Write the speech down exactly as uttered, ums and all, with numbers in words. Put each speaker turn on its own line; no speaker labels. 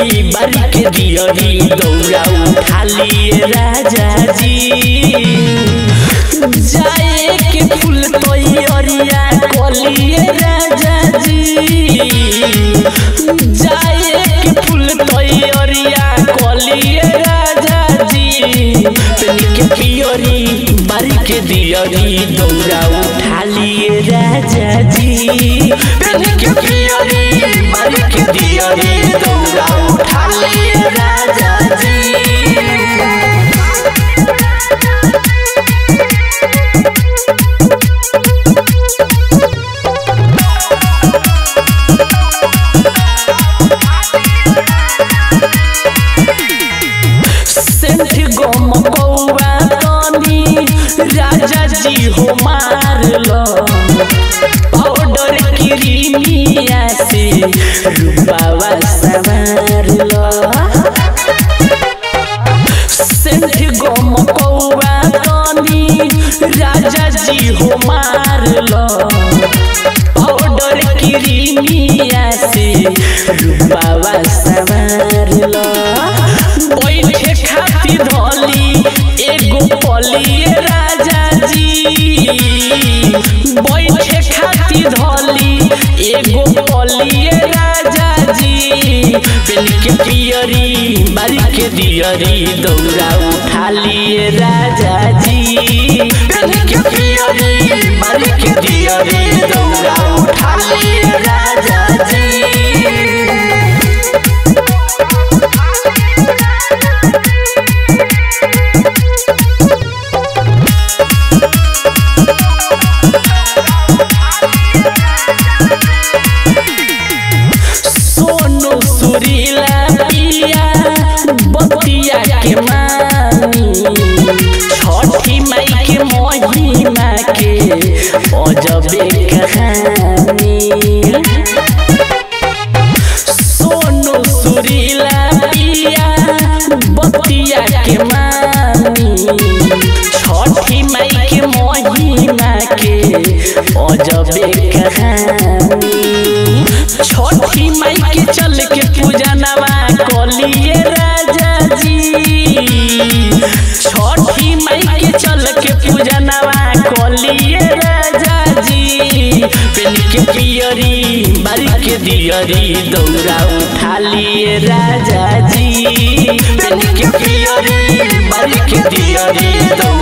बारी के दियरी दौड़ा उठा लिए राजा जी जाए के फूल तैयारिया कलिए राजा जी जाए के फूल तैयारिया कलिए राजा जी के पियरी बारी के दियरी दौड़ा उठा लिए राजा जी के पियरी बारी के दियरी दौड़ा उठा लिए राजा जी राजा जी हो मार लो पाउडर क्रीमिया से रूपावा सवार लो सेंट गम कौवा तनी राजा जी हो मार लो पाउडर क्रीमिया से रूपावा सवार लो बैठे खाती धोली एगो पलिए राजा जी बैठे खाती धोली एगो पलिए राजा जी पेन के पियरी बारी के दियरी दौड़ा उठा लिए राजा जी पेन के पियरी बारी के दियरी दौड़ा उठा लिए राजा जी के मानी छठी माई के महिमा के अजबे कहानी सोनू सुरीला पिया बतिया के मानी छठी माई के महिमा के अजबे कहानी छठी माई के चल के पूजा नवा कलिए राजा छठी माई के चल के पूजा नवा कलिए राजा जी पेन के पियरी बारी के दियरी दौड़ा उठा लिए राजा जी पेन के पियरी बारी के दियरी